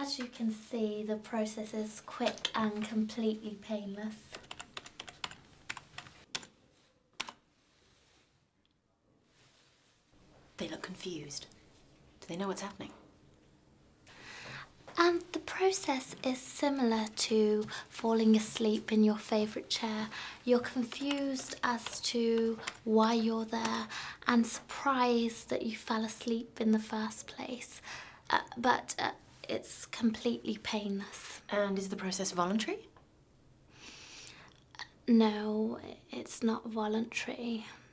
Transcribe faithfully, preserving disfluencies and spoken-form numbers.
As you can see, the process is quick and completely painless. They look confused. Do they know what's happening? And the process is similar to falling asleep in your favourite chair. You're confused as to why you're there and surprised that you fell asleep in the first place. Uh, but uh, it's completely painless. And is the process voluntary? No, it's not voluntary.